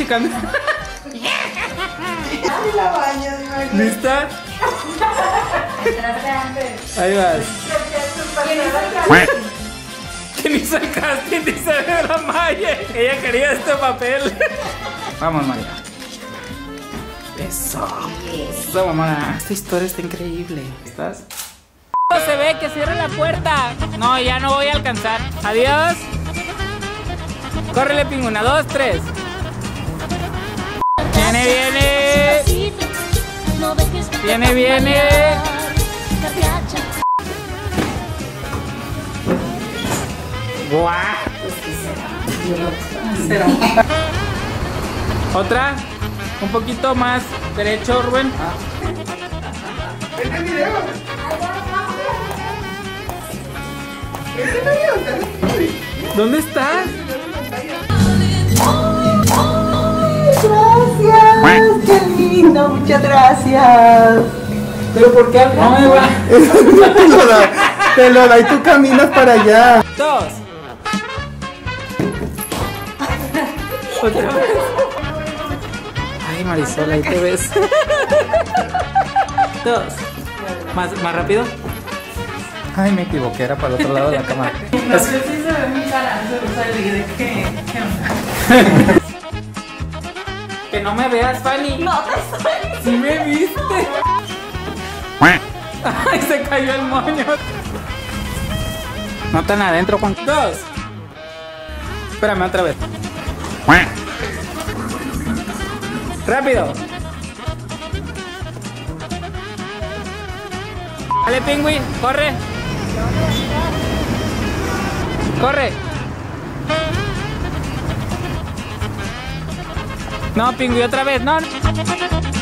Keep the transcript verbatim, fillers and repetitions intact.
checando. La baña, ¿Lista? Ahí vas. ¿Quién hizo el casting? Dice la Maya. Ella quería este papel. Vamos, Maya. Eso. Eso, mamá. Esta historia está increíble. ¿Estás? Se ve que cierra la puerta. No, ya no voy a alcanzar. Adiós. Córrele, pingüina. Dos, tres. Viene, viene. Viene, viene. Guau. Otra. Un poquito más derecho, Rubén. ¿Este video? ¿Este video? ¿Dónde estás? Gracias, qué lindo, muchas gracias. ¿Pero por qué no me va? Te lo da, te lo da y tú caminas para allá. Dos. Otra vez. Ay, Marisol, ahí te ves. Dos. ¿Más, más rápido? Ay, me equivoqué, era para el otro lado de la cámara. No sé si se ve mi cara, se salí de qué, qué onda. Que no me veas, Fanny. No te estoy. ¿Sí me viste? Ay, se cayó el moño. No tan adentro, Juan. Dos. Espérame otra vez. Rápido. Dale, pingüín, corre. Corre. No, pingüín, otra vez. No.